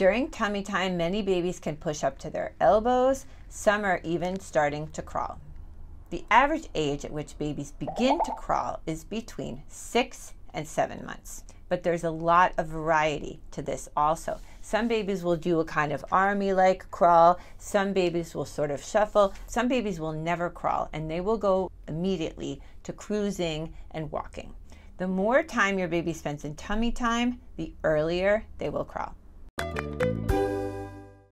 During tummy time, many babies can push up to their elbows. Some are even starting to crawl. The average age at which babies begin to crawl is between 6 and 7 months. But there's a lot of variety to this also. Some babies will do a kind of army-like crawl. Some babies will sort of shuffle. Some babies will never crawl, and they will go immediately to cruising and walking. The more time your baby spends in tummy time, the earlier they will crawl.